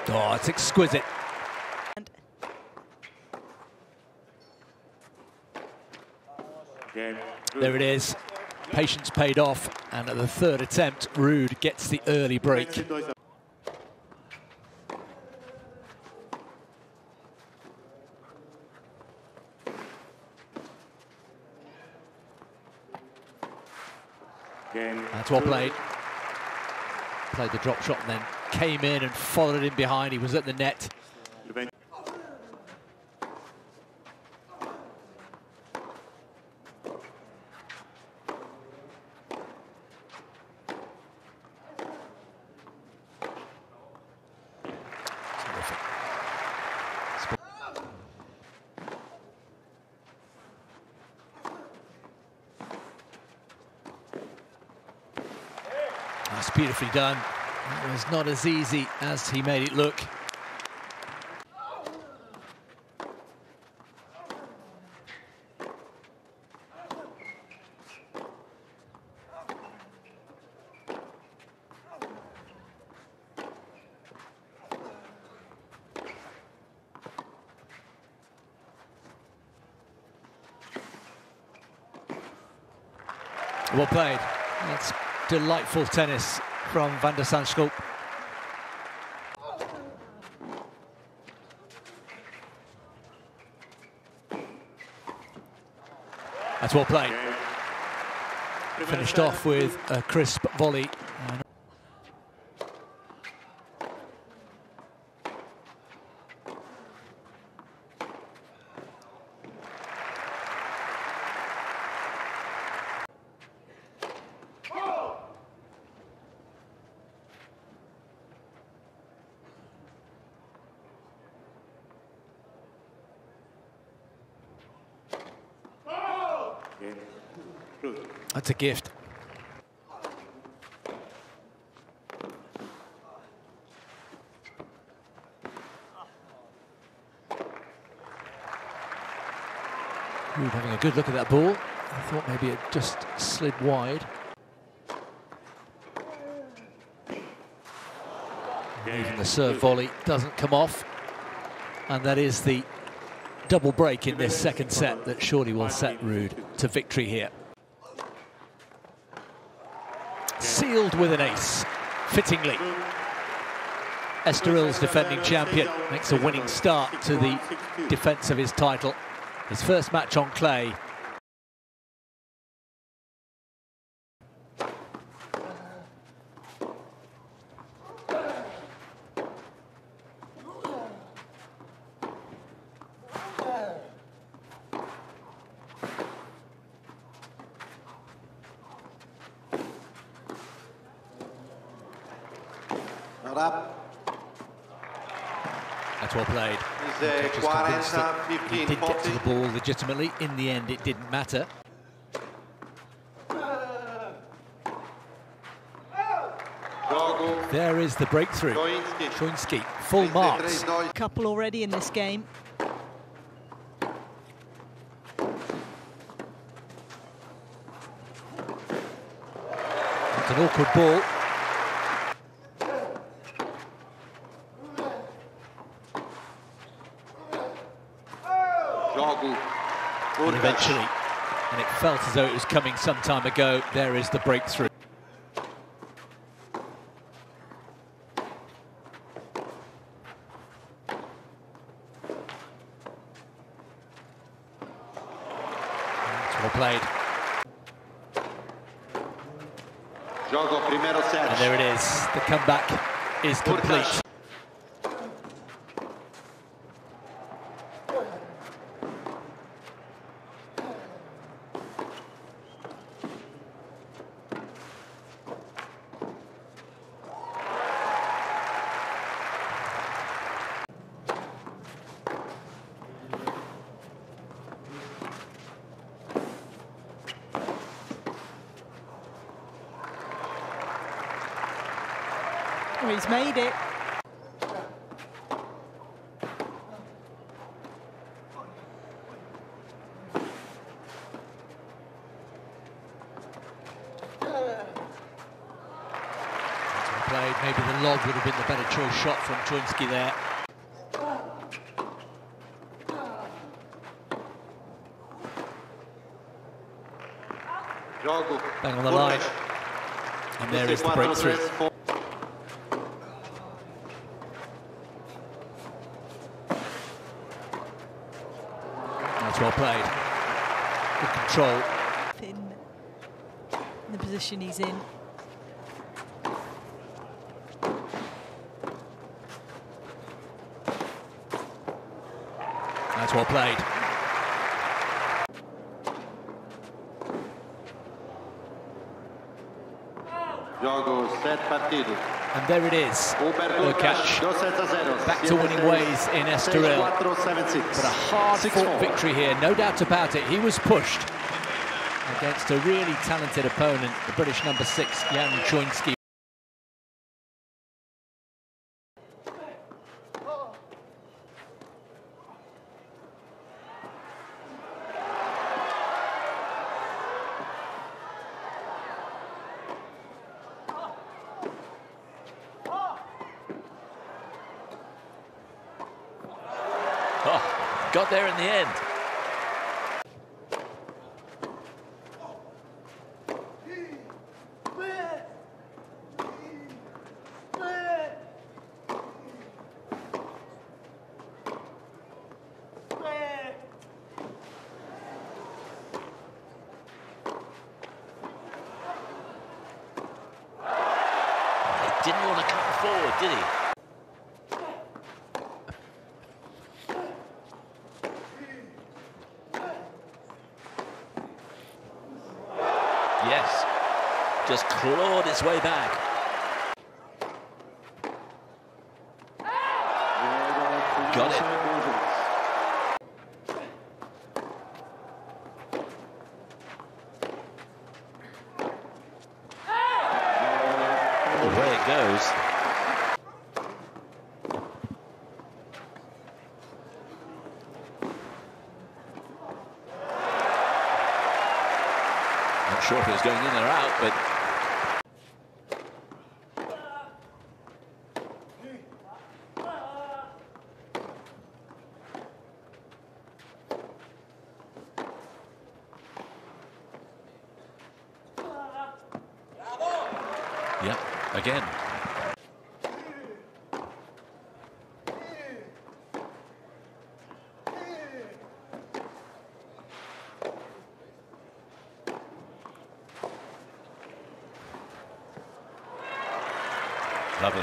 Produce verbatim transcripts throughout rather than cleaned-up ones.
Oh, it's exquisite. There it is. Patience paid off, and at the third attempt, Ruud gets the early break. That's well played. Played the drop shot and then came in and followed in behind. He was at the net. That's beautifully done. It was not as easy as he made it look. Well played. That's delightful tennis from Van der Zandschulp. That's well played. Finished off with a crisp volley. That's a gift. Ruud having a good look at that ball. I thought maybe it just slid wide. Even the serve volley doesn't come off. And that is the double break in this second set that surely will set Ruud to victory here. Sealed with an ace, fittingly. Estoril's defending champion makes a winning start to the defence of his title. His first match on clay. That's well played. He did get to the ball legitimately. In the end, it didn't matter. There is the breakthrough. Choinski, full marks. Couple already in this game. It's an awkward ball. And eventually, and it felt as though it was coming some time ago, there is the breakthrough. It's well played. And there it is, the comeback is complete. Oh, he's made it. Played. afraid maybe the log would have been the better choice shot from Choinski there. Bang on the line. And there is the breakthrough. That's well played. Good control. In the position he's in. That's well played. And there it is, Hurkacz back to winning ways in Estoril. But a hard-fought victory here, no doubt about it. He was pushed against a really talented opponent, the British number six, Jan Choinski. Oh, got there in the end. He didn't want to come forward, did he? Yes, just clawed its way back. Got it. Away it goes. Not sure if it was going in or out, but yeah, again. Lovely.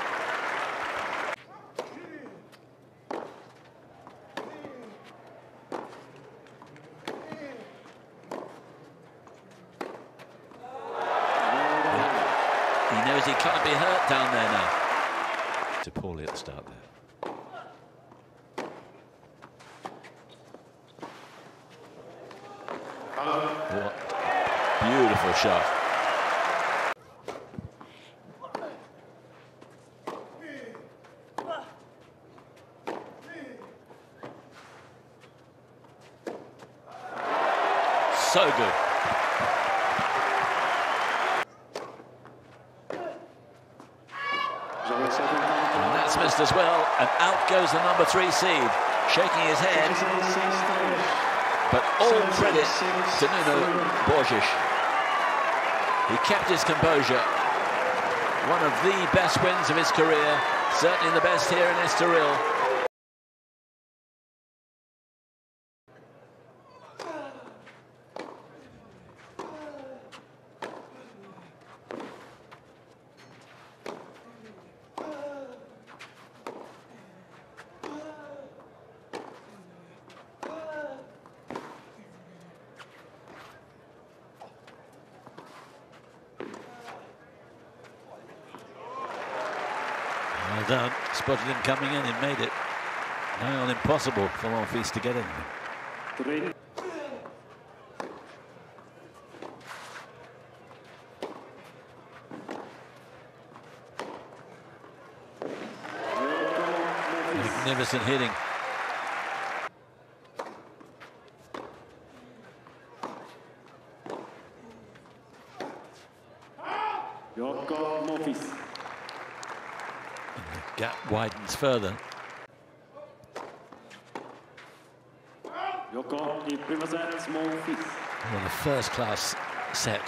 He knows he can't be hurt down there now. To poorly at the start there. What beautiful shot. So good. And that's missed as well, and out goes the number three seed, shaking his head. But all credit to Nuno Borges. He kept his composure. One of the best wins of his career, certainly the best here in Estoril. Well done, spotted him coming in and made it nigh on impossible for Monfils to get in there. Magnificent hitting. Monfils. gap widens further. Well, a first-class set.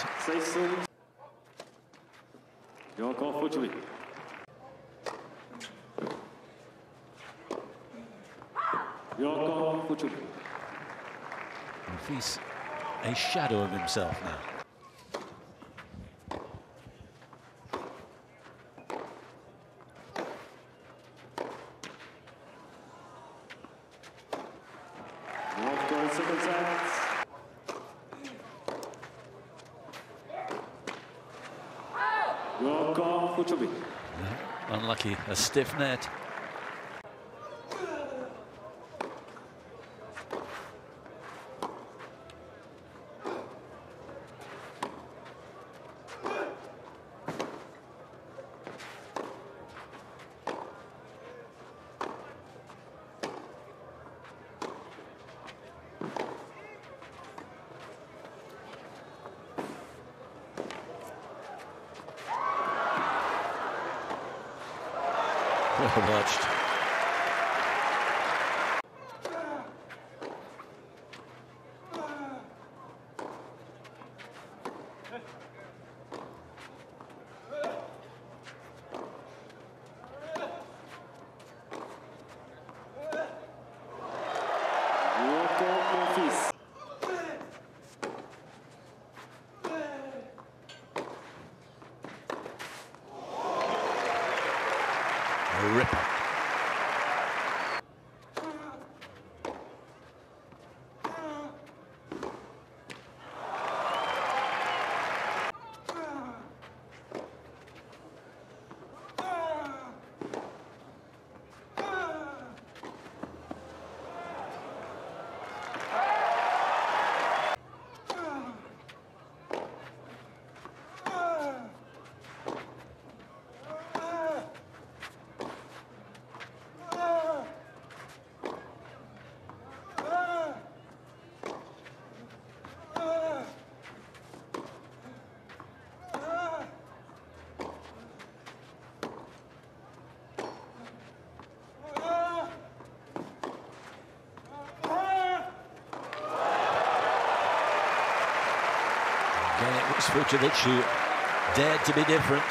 Monfils, a shadow of himself now. No, unlucky, a stiff net. Well watched. A ripper. Again, it was Hurkacz who dared to be different.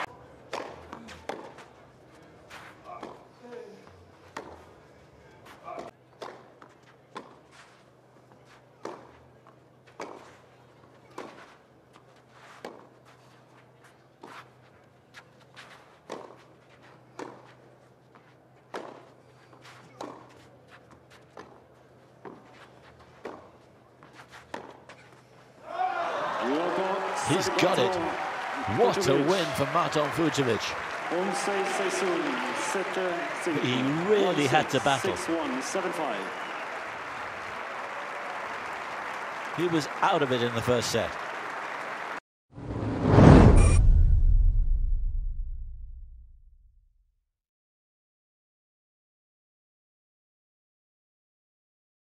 He's got it. What a win for Marton Fucsovics. He really had to battle. He was out of it in the first set.